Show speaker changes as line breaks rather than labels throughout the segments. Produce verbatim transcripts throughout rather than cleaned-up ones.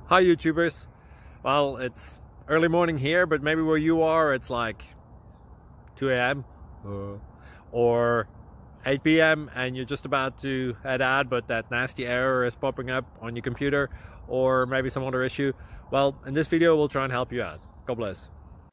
Hi YouTubers. Well, it's early morning here, but maybe where you are it's like two A M uh, or eight P M and you're just about to head out, but that nasty error is popping up on your computer, or maybe some other issue. Well, in this video we'll try and help you out. God bless.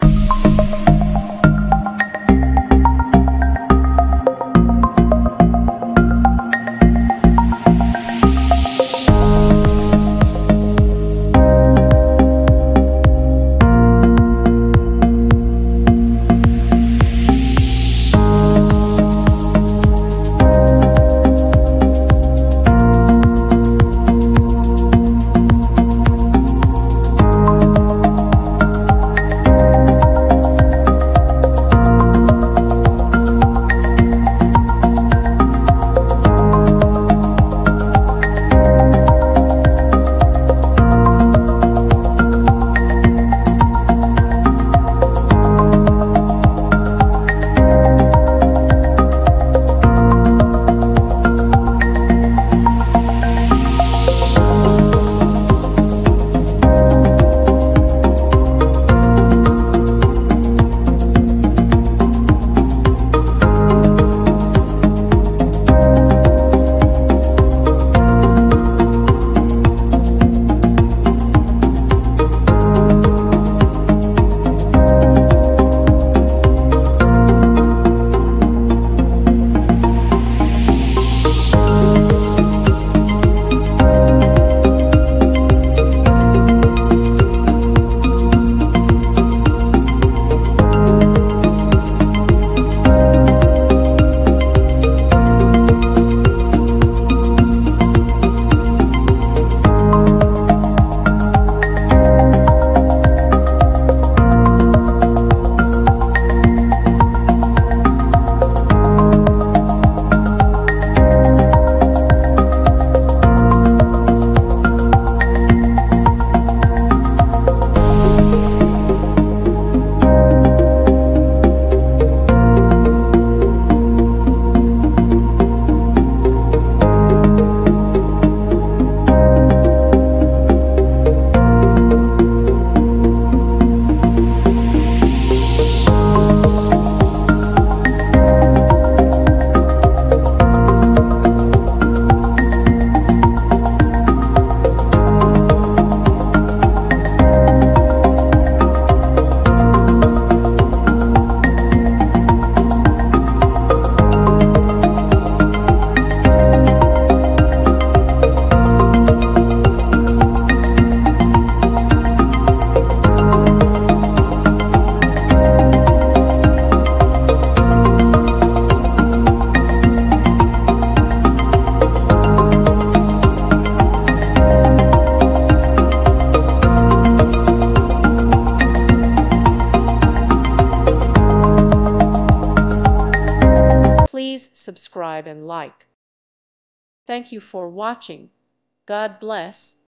Please subscribe and like. Thank you for watching. God bless.